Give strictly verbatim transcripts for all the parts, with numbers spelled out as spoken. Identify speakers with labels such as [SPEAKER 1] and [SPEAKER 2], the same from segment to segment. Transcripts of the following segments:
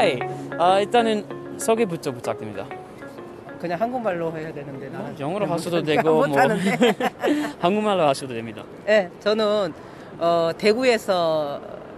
[SPEAKER 1] Hi. 아, 일단은 소개부터 부탁드립니다.
[SPEAKER 2] 그냥 한국말로 해야 되는데 나는
[SPEAKER 1] 영어로 하셔도 되고 뭐 한국말로 하셔도 됩니다.
[SPEAKER 2] 네, 저는 어, 대구에서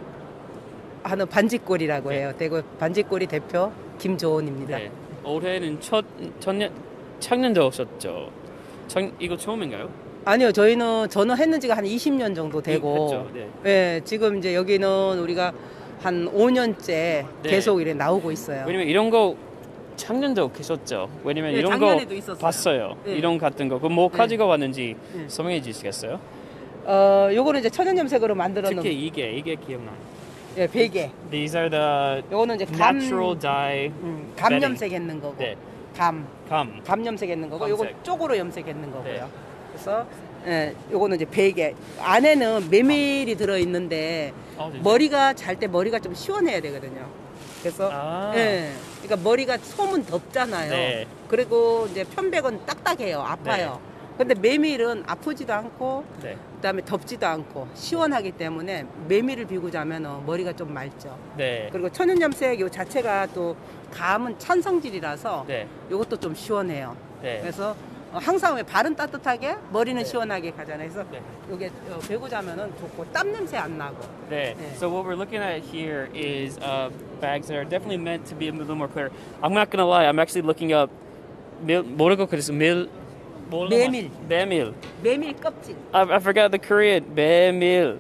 [SPEAKER 2] 하는 반지꼬리라고
[SPEAKER 1] 네.
[SPEAKER 2] 해요. 대구 반지꼬리 대표 김조은입니다.
[SPEAKER 1] 네. 올해는 첫 천년 작년도 오셨죠. 작, 이거 처음인가요?
[SPEAKER 2] 아니요, 저희는 저는 했는 지가 한 이십 년 정도 되고,
[SPEAKER 1] 했죠, 네.
[SPEAKER 2] 네, 지금 이제 여기는 우리가 한 오 년째
[SPEAKER 1] 네.
[SPEAKER 2] 계속 이래 나오고 있어요.
[SPEAKER 1] 왜냐면 이런 거 작년도 계셨죠. 왜냐면
[SPEAKER 2] 네,
[SPEAKER 1] 이런 거
[SPEAKER 2] 작년에도 있었어요.
[SPEAKER 1] 봤어요.
[SPEAKER 2] 네.
[SPEAKER 1] 이런 같은 거. 그럼 뭐
[SPEAKER 2] 네.
[SPEAKER 1] 가지고 왔는지
[SPEAKER 2] 네.
[SPEAKER 1] 설명해 주시겠어요?
[SPEAKER 2] 어, 요거는 이제 천연염색으로 만들어 놓은
[SPEAKER 1] 특히 이게 이게 기억나.
[SPEAKER 2] 예, 베개.
[SPEAKER 1] These are the
[SPEAKER 2] 요거는 이제 감,
[SPEAKER 1] natural dye.
[SPEAKER 2] 음, 감 염색했는 거고,
[SPEAKER 1] 네.
[SPEAKER 2] 감,
[SPEAKER 1] 감.
[SPEAKER 2] 감 염색했는 거고, 요거
[SPEAKER 1] 감색.
[SPEAKER 2] 쪽으로 염색했는 거고요.
[SPEAKER 1] 네.
[SPEAKER 2] 그래서 예, 요거는 이제 베개. 안에는 메밀이 들어 있는데
[SPEAKER 1] 어, 진짜?
[SPEAKER 2] 머리가 잘 때 머리가 좀 시원해야 되거든요. 그래서
[SPEAKER 1] 아.
[SPEAKER 2] 예, 그러니까 머리가 솜은 덥잖아요.
[SPEAKER 1] 네.
[SPEAKER 2] 그리고 이제 편백은 딱딱해요, 아파요. 근데 메밀은 아프지도 않고
[SPEAKER 1] 네.
[SPEAKER 2] 그다음에 덥지도 않고 시원하기 때문에 메밀을 비고 자면 머리가 좀 맑죠.
[SPEAKER 1] 네.
[SPEAKER 2] 그리고 천연염색 요 자체가 또 감은 찬성질이라서
[SPEAKER 1] 네.
[SPEAKER 2] 요것도 좀 시원해요.
[SPEAKER 1] 네.
[SPEAKER 2] 그래서 어, 항상 왜 발은 따뜻하게 머리는
[SPEAKER 1] 네.
[SPEAKER 2] 시원하게 가잖아요. 그래서
[SPEAKER 1] 네.
[SPEAKER 2] 요게 어, 베고 자면은 좋고 땀 냄새 안 나고.
[SPEAKER 1] 네.
[SPEAKER 2] 네.
[SPEAKER 1] So what we're looking at here is uh, bags that are definitely meant to be a little more clear. I'm not gonna lie. I'm actually looking up 밀 뭐라고 그랬어? 밀 뭐라고
[SPEAKER 2] 메밀.
[SPEAKER 1] 메밀.
[SPEAKER 2] 메밀 껍질.
[SPEAKER 1] I, I forgot the Korean. 메밀.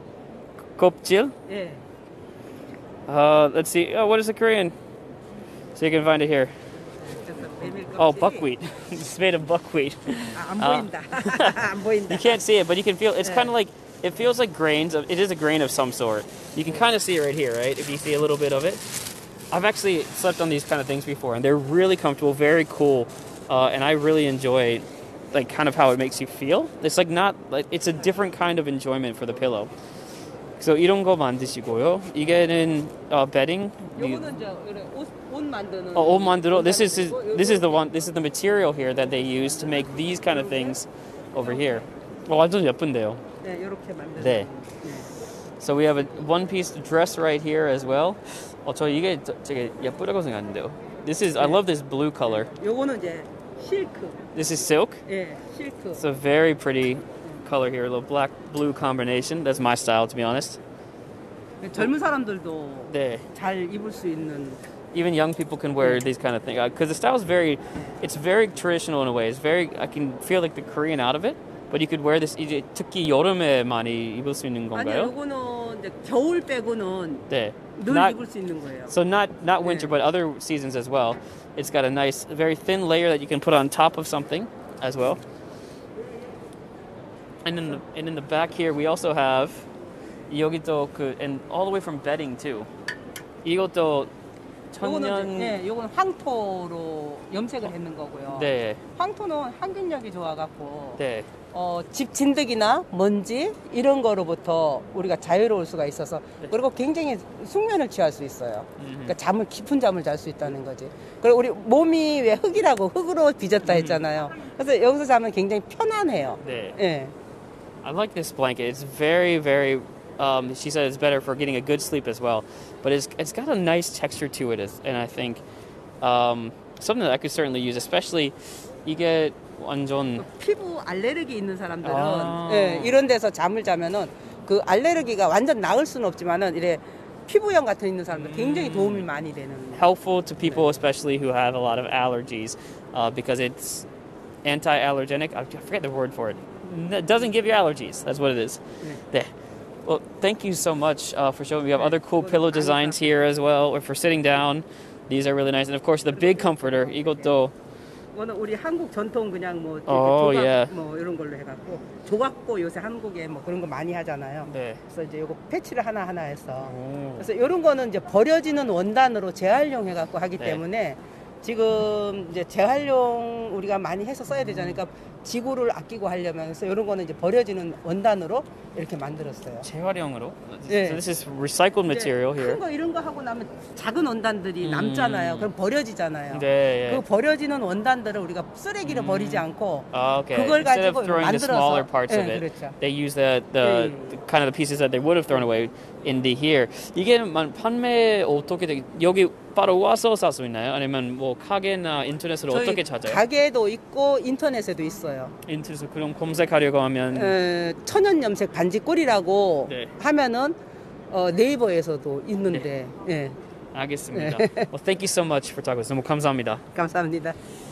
[SPEAKER 1] 껍질.
[SPEAKER 2] 예.
[SPEAKER 1] Uh, let's see. Oh, what is the Korean? So you can find it here.
[SPEAKER 2] 그래서 메밀 껍질.
[SPEAKER 1] Oh, buckwheat. It's made of buckwheat.
[SPEAKER 2] 아, 안
[SPEAKER 1] 아.
[SPEAKER 2] 보인다. 안 보인다.
[SPEAKER 1] You can't see it, but you can feel. It's
[SPEAKER 2] Yeah.
[SPEAKER 1] kind of like it feels like grains of. It is a grain of some sort. You can kind of see it right here, right? If you see a little bit of it. I've actually slept on these kind of things before, and they're really comfortable, very cool, uh, and I really enjoy, like, kind of how it makes you feel. It's like not like it's a different kind of enjoyment for the pillow. So 이런 거 만드시고요. 이게는 uh, bedding.
[SPEAKER 2] 요거는 이제 옷, 옷 만드는.
[SPEAKER 1] 어, 옷 만들어. This is
[SPEAKER 2] 만들고,
[SPEAKER 1] this is the one. This is the material here that they use to make these kind of things over here. 어, 완전 예쁜데요.
[SPEAKER 2] 네, 요렇게 만드는.
[SPEAKER 1] 네. So we have a one-piece dress right here as well. 어, 저 이게 저- 되게 예쁘다고 생각하는데요. This is I love this blue color.
[SPEAKER 2] 요거는 이제 실크.
[SPEAKER 1] This is silk.
[SPEAKER 2] 예, 실크.
[SPEAKER 1] It's a very pretty color here, a little black blue combination. That's my style, to be honest.
[SPEAKER 2] 젊은 사람들도
[SPEAKER 1] 네.
[SPEAKER 2] 잘 입을 수 있는.
[SPEAKER 1] Even young people can wear these kind of things because the style is very, it's very traditional in a way. It's very I can feel like the Korean out of it. But you could wear this 이제 특히 여름에 많이 입을 수 있는
[SPEAKER 2] 아니요,
[SPEAKER 1] 건가요?
[SPEAKER 2] 요거는 이제 겨울 빼고는
[SPEAKER 1] 네.
[SPEAKER 2] 늘
[SPEAKER 1] Not-
[SPEAKER 2] 입을 수 있는 거예요.
[SPEAKER 1] So not not winter,
[SPEAKER 2] Yeah.
[SPEAKER 1] but other seasons as well. It's got a nice, very thin layer that you can put on top of something as well. And in the and in the back here, we also have 여기도 그 and all the way from bedding too. 이것도
[SPEAKER 2] 요거는
[SPEAKER 1] 천년.
[SPEAKER 2] 이제, 예, 요거는 황토로 염색을 했는 거고요.
[SPEAKER 1] 네,
[SPEAKER 2] 황토는 항균력이 좋아갖고
[SPEAKER 1] 네,
[SPEAKER 2] 어, 집 진드기나 먼지 이런 거로부터 우리가 자유로울 수가 있어서 그리고 굉장히 숙면을 취할 수 있어요. 그러니까 잠을 깊은 잠을 잘 수 있다는 거지. 그리고 우리 몸이 왜 흙이라고 흙으로 빚었다 했잖아요. 그래서 여기서 자면 굉장히 편안해요.
[SPEAKER 1] 네.
[SPEAKER 2] 예.
[SPEAKER 1] I like this blanket. It's very, very. Um, she said it's better for getting a good sleep as well, but it's it's got a nice texture to it, and I think um, something that I could certainly use, especially 이게 완전
[SPEAKER 2] 피부 알레르기 있는 사람들은
[SPEAKER 1] 아.
[SPEAKER 2] 예, 이런 데서 잠을 자면은 그 알레르기가 완전 나을 수는 없지만은 이래 피부염 같은 있는 사람들 굉장히 도움이 많이 되는.
[SPEAKER 1] helpful to people, especially who have a lot of allergies, uh, because it's anti-allergenic. I forget the word for it. It doesn't give you allergies. That's what it is. 네. Well, thank you so much uh, for showing. We have other cool pillow designs here as well, or for sitting down. These are really nice, and of course the big comforter. 이것도
[SPEAKER 2] 이거는 우리 한국 전통 그냥 뭐 이렇게
[SPEAKER 1] 어,
[SPEAKER 2] 조각
[SPEAKER 1] 예.
[SPEAKER 2] 뭐 이런 걸로 해갖고 조각고 요새 한국에 뭐 그런 거 많이 하잖아요.
[SPEAKER 1] 네.
[SPEAKER 2] 그래서 이제 요거 패치를 하나 하나 해서
[SPEAKER 1] 오.
[SPEAKER 2] 그래서 이런 거는 이제 버려지는 원단으로 재활용 해갖고 하기
[SPEAKER 1] 네.
[SPEAKER 2] 때문에 지금 이제 재활용 우리가 많이 해서 써야 되잖아요. 그러니까 지구를 아끼고 하려면 그래서 이런 거는 이제 버려지는 원단으로 이렇게 만들었어요.
[SPEAKER 1] 재활용으로.
[SPEAKER 2] 네.
[SPEAKER 1] So this is recycled material here.
[SPEAKER 2] 큰 거 이런 거 하고 나면 작은 원단들이
[SPEAKER 1] 음.
[SPEAKER 2] 남잖아요. 그럼 버려지잖아요.
[SPEAKER 1] 네.
[SPEAKER 2] 그 버려지는 원단들을 우리가 쓰레기로 버리지 않고
[SPEAKER 1] Ah, okay.
[SPEAKER 2] 그걸
[SPEAKER 1] Instead
[SPEAKER 2] 가지고
[SPEAKER 1] of throwing the
[SPEAKER 2] 만들어서
[SPEAKER 1] smaller parts
[SPEAKER 2] 예,
[SPEAKER 1] of it,
[SPEAKER 2] 그렇죠.
[SPEAKER 1] they use the, the,
[SPEAKER 2] 네.
[SPEAKER 1] the kind of the pieces that they would have thrown away in the here. 이게 만- 판매 어떻게 되, 여기 바로 와서 살 수 있나요? 아니면 뭐 가게나 인터넷으로
[SPEAKER 2] 저희
[SPEAKER 1] 어떻게 찾아요?
[SPEAKER 2] 가게도 있고 인터넷에도 있어요.
[SPEAKER 1] 인터넷에서 그럼 검색하려고 하면
[SPEAKER 2] 에, 천연 염색 반지 꿀이라고
[SPEAKER 1] 네.
[SPEAKER 2] 하면은 어, 네이버에서도 있는데 예,
[SPEAKER 1] 알겠습니다. Well, thank you so much for talking with us. 너무 감사합니다.
[SPEAKER 2] 감사합니다.